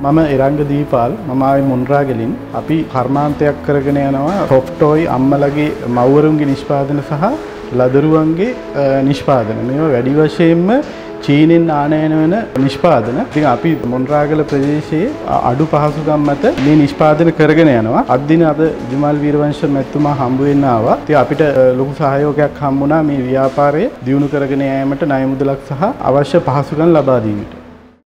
මම එරංග දීපාල් මම ආවේ මොන්රාගලින් අපි කර්මාන්තයක් කරගෙන යනවා සොෆ්ට් ටොයි අම්මලගේ මව්වරුන්ගේ නිෂ්පාදන සහ ලදරුවන්ගේ නිෂ්පාදන මේවා වැඩි වශයෙන්ම චීනෙන් ආනයන වෙන නිෂ්පාදන. ඉතින් අපි මොන්රාගල ප්‍රදේශයේ අඩු පහසුකම් මත මේ නිෂ්පාදන කරගෙන යනවා. අද අද විමල් වීරවංශ මැතිතුමා හම්බ වෙන්න ආවා. ඉතින් අපිට ලොකු සහයෝගයක් හම්බුණා මේ ව්‍යාපාරය දියුණු කරගෙන යාමට ණය මුදලක් සහ අවශ්‍ය පහසුකම් ලබා දීමට.